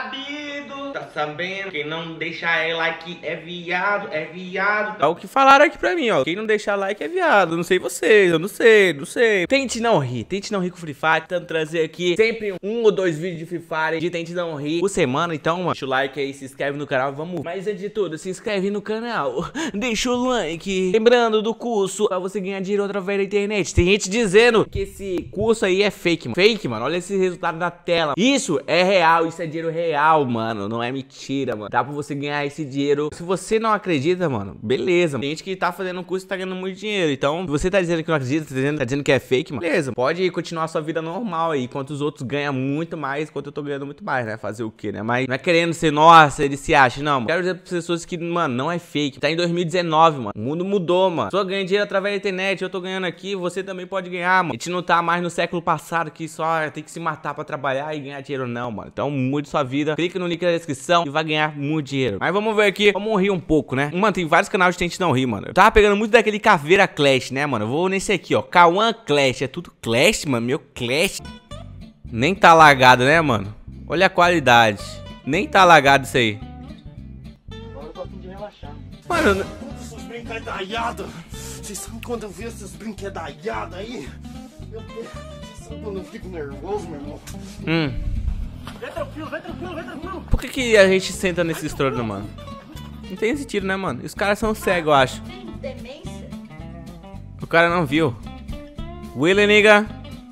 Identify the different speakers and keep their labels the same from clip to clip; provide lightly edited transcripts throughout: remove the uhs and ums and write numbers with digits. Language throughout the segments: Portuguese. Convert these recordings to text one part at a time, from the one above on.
Speaker 1: sabido, tá sabendo? Quem não deixar like é viado, é viado.
Speaker 2: É o que falaram aqui pra mim, ó. Quem não deixar like é viado. Não sei vocês, eu não sei. Tente não rir com o Free Fire. Tentando trazer aqui sempre um ou dois vídeos de Free Fire de Tente não rir por semana. Então, mano, deixa o like aí, se inscreve no canal, vamos. Mas antes de tudo, se inscreve no canal, deixa o like. Lembrando do curso pra você ganhar dinheiro através da internet. Tem gente dizendo que esse curso aí é fake, mano. Fake, mano. Olha esse resultado na tela. Isso é real, isso é dinheiro real, mano. Não é mentira, mano. Dá pra você ganhar esse dinheiro. Se você não acredita, mano, beleza. Tem gente que tá fazendo um curso e tá ganhando muito dinheiro. Então, se você tá dizendo que não acredita, tá dizendo que é fake, mano, beleza. Pode continuar a sua vida normal aí. Enquanto os outros ganham muito mais, enquanto eu tô ganhando muito mais, né? Fazer o quê, né? Mas não é querendo ser, nossa, ele se acha. Não, mano. Quero dizer pra pessoas que, mano, não é fake. Tá em 2019, mano. O mundo mudou, mano. Só ganha dinheiro através da internet. Eu tô ganhando aqui, você também pode ganhar, mano. A gente não tá mais no século passado que só tem que se matar pra trabalhar e ganhar dinheiro, não, mano. Então mude sua vida. Clica no link na descrição e vai ganhar muito dinheiro. Mas vamos ver aqui. Vamos rir um pouco, né? Mano, tem vários canais de Tente não rir, mano. Eu tava pegando muito daquele Caveira Clash, né, mano? Eu vou nesse aqui, ó. K1 Clash. É tudo Clash, mano. Meu Clash. Nem tá lagado, né, mano? Olha a qualidade. Nem tá lagado isso aí.
Speaker 3: Agora eu tô a fim de relaxar.
Speaker 2: Mano,
Speaker 3: Esses brinquedaiados. Vocês sabem quando eu vi esses brinquedaiados aí? Meu Deus. Vocês sabem quando eu fico nervoso, meu irmão? Vem tranquilo, vem tranquilo, vem tranquilo.
Speaker 2: por que a gente senta nesses tronos, mano? Não tem sentido, né, mano? Os caras são cegos, eu acho.
Speaker 4: Demência?
Speaker 2: O cara não viu. Willy, nigga.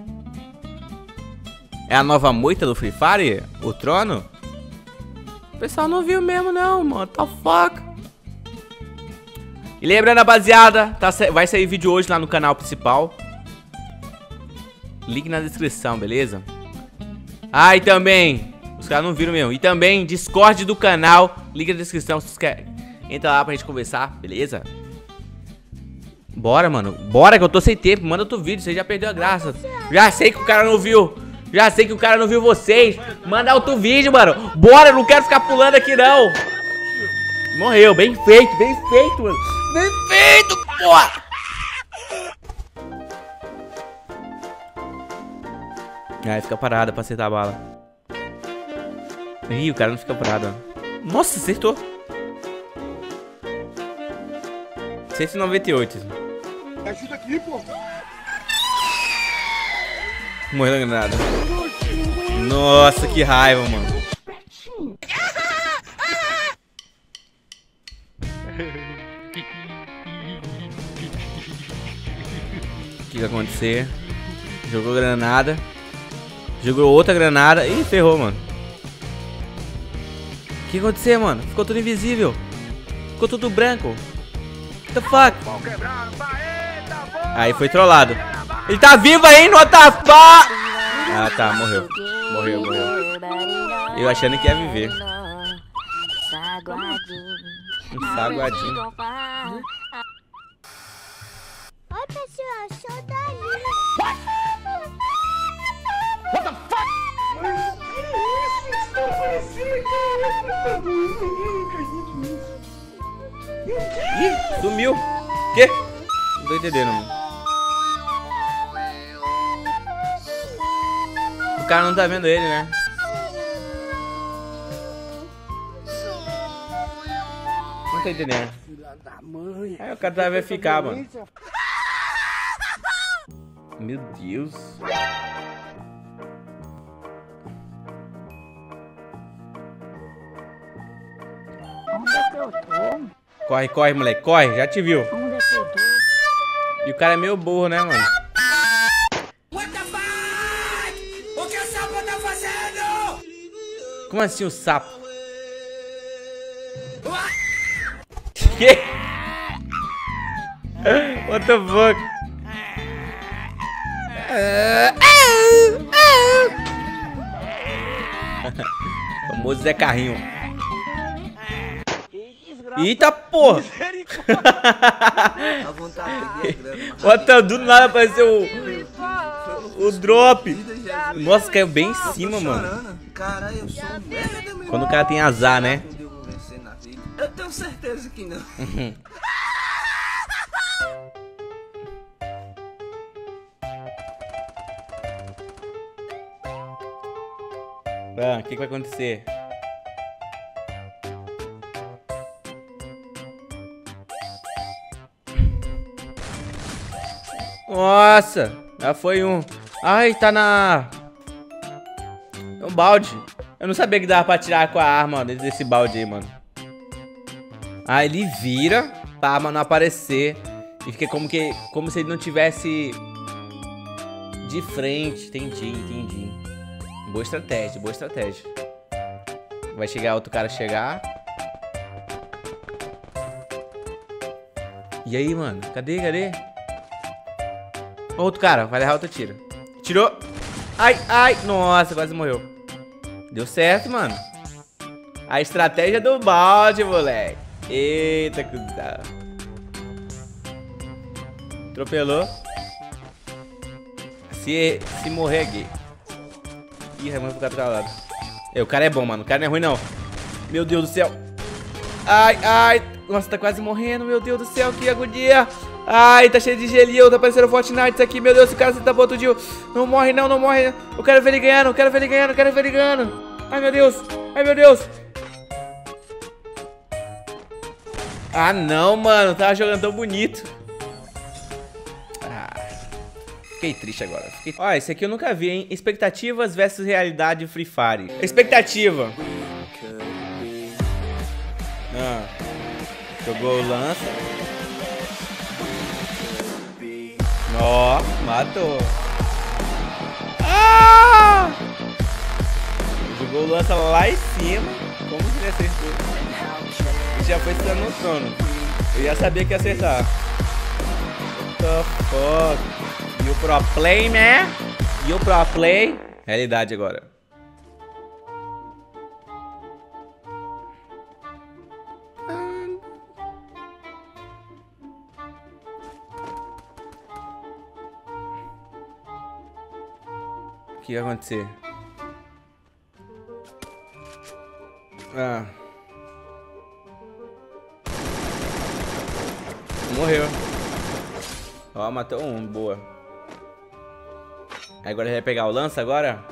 Speaker 2: É a nova moita do Free Fire? O trono? O pessoal não viu mesmo, não, mano. What the fuck? E lembrando, rapaziada, vai sair vídeo hoje lá no canal principal. Link na descrição, beleza? Ah, e também, os caras não viram mesmo. E também, Discord do canal. Link na descrição, se inscreve. Entra lá pra gente conversar, beleza? Bora, mano. Bora que eu tô sem tempo. Manda outro vídeo, você já perdeu a graça. Já sei que o cara não viu. Já sei que o cara não viu vocês. Manda outro vídeo, mano. Bora, eu não quero ficar pulando aqui, não. Morreu, bem feito, mano. Bem feito, porra. Aí fica parada pra acertar a bala. Ih, o cara não fica parado. Nossa, acertou. 198.
Speaker 3: Ajuda aqui, pô.
Speaker 2: Morreu na granada. Nossa, que raiva, mano. O que vai acontecer? Jogou granada. Jogou outra granada. Ih, ferrou, mano. O que aconteceu, mano? Ficou tudo invisível. Ficou tudo branco. What the fuck? Aí foi trollado. Ele tá vivo ainda, what the fuck? Ah, tá, morreu. Morreu. Eu achando que ia viver. Um saguadinho.
Speaker 4: Oi, pessoal, sou Dani.
Speaker 3: What the fuck?
Speaker 2: Ih, sumiu. Quê? Não tô entendendo, mano. O cara não tá vendo ele, né? Não tô entendendo.
Speaker 3: Filha da mãe.
Speaker 2: Aí o cara vai ficar, mano. Meu Deus.
Speaker 4: Onde é que eu tô?
Speaker 2: Corre, corre, moleque, corre, já te viu.
Speaker 4: Onde é que eu tô?
Speaker 2: E o cara é meio burro, né, mano?
Speaker 5: What the fuck? O que o sapo tá fazendo?
Speaker 2: Como assim o sapo? Que? What the fuck? Famoso Zé Carrinho. Eita porra!
Speaker 3: A vontade é grande.
Speaker 2: Bota do nada apareceu o drop. Nossa, caiu bem em cima, mano.
Speaker 3: Caralho, eu sou um merda, meu.
Speaker 2: Quando o cara tem azar, né?
Speaker 3: Eu vou vencer na vida. Eu tenho certeza que não.
Speaker 2: Ah, o que vai acontecer? Nossa, já foi um. Ai, tá na... É um balde. Eu não sabia que dava pra tirar com a arma dentro desse balde aí, mano. Aí ele vira pra arma não aparecer. E fica como se ele não tivesse de frente. Entendi. Boa estratégia, boa estratégia. Vai chegar outro cara chegar. E aí, mano? Cadê? Outro cara, vai levar outro tiro. Tirou. Ai. Nossa, quase morreu. Deu certo, mano. A estratégia do balde, moleque. Eita, cuidado. Atropelou. Se morrer é gay. Ih, Raimundo pro cara do lado. O cara é bom, mano. O cara não é ruim, não. Meu Deus do céu. Ai. Nossa, tá quase morrendo. Meu Deus do céu, que agonia. Ai, tá cheio de gelinho. Tá parecendo Fortnite isso aqui. Meu Deus, esse cara se tapou tudinho. Não morre, não morre. Eu quero ver ele ganhando. Ai, meu Deus. Ah, não, mano. Tava jogando tão bonito. Fiquei triste agora. Ó, esse aqui eu nunca vi, hein? Expectativas versus realidade Free Fire. Expectativa. Jogou o lança. Ó, matou. Jogou o lança lá em cima. Como que ele acertou? Ele já foi sentando no trono. Eu já sabia que ia acertar. What the fuck? E o pro play, né? E o pro play. Realidade agora. O que vai acontecer? Morreu. Ó, matou um, boa. Agora ele vai pegar o lança agora.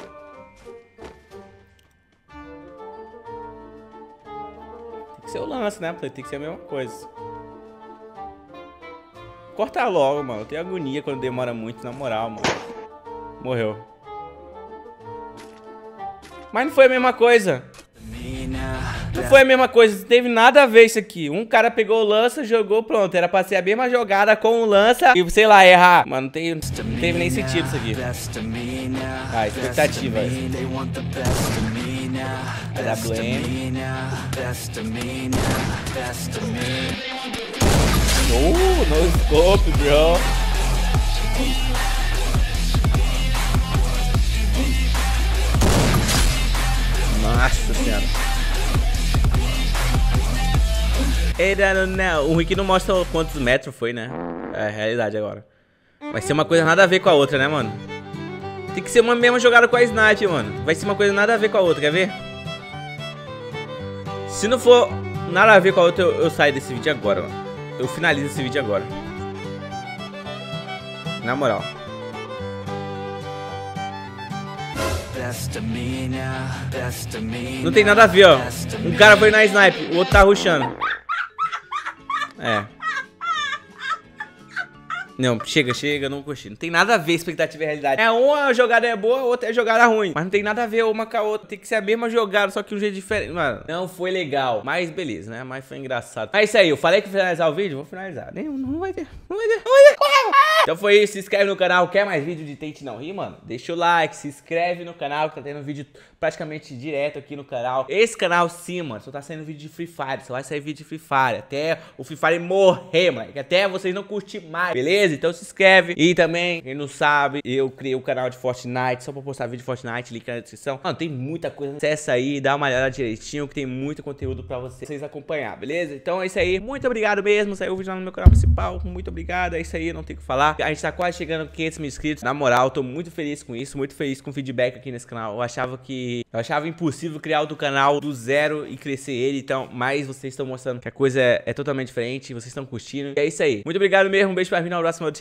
Speaker 2: Tem que ser o lance, né? Tem que ser a mesma coisa. Corta logo, mano. Eu tenho agonia quando demora muito, na moral, mano. Morreu. Mas não foi a mesma coisa. Não foi a mesma coisa, não teve nada a ver isso aqui. Um cara pegou o lança, jogou, pronto. Era pra ser a mesma jogada com o lança e, sei lá, errar. Mano, não teve nem sentido isso aqui. Expectativa. WM. No scope, bro. Nossa senhora. O Rick não mostra quantos metros foi, né? É a realidade agora. Vai ser uma coisa nada a ver com a outra, né, mano? Tem que ser uma mesma jogada com a sniper, mano. Vai ser uma coisa nada a ver com a outra, quer ver? Se não for nada a ver com a outra, eu saio desse vídeo agora, mano. Eu finalizo esse vídeo agora. Na moral. Não tem nada a ver, ó. Um cara foi na sniper, o outro tá rushando. Não, chega, não curti. Não tem nada a ver expectativa e realidade. Uma jogada é boa, a outra é jogada ruim. Mas não tem nada a ver uma com a outra. Tem que ser a mesma jogada, só que um jeito diferente. Mano, não foi legal. Mas beleza, né? Mas foi engraçado. É isso aí, eu falei que ia finalizar o vídeo, vou finalizar. Não vai ter. Então foi isso, se inscreve no canal. Quer mais vídeo de Tente Não Rir, mano? Deixa o like, se inscreve no canal, que tá tendo vídeo praticamente direto aqui no canal. Esse canal sim, mano, só tá saindo vídeo de Free Fire. Só vai sair vídeo de Free Fire até o Free Fire morrer, mano. Até vocês não curtirem mais, beleza? Então se inscreve. E também, quem não sabe, eu criei o canal de Fortnite só pra postar vídeo de Fortnite, link na descrição. Mano, tem muita coisa. Acessa aí, dá uma olhada direitinho, que tem muito conteúdo pra vocês acompanhar, beleza? Então é isso aí, muito obrigado mesmo. Saiu o vídeo lá no meu canal principal, muito obrigado. É isso aí, não tem o que falar. A gente tá quase chegando a 500 mil inscritos. Na moral, tô muito feliz com isso, muito feliz com o feedback aqui nesse canal. Eu achava impossível criar outro canal do zero e crescer ele. Então, mas vocês estão mostrando que a coisa é totalmente diferente. Vocês estão curtindo. E é isso aí. Muito obrigado mesmo. Um beijo pra mim. Um abraço.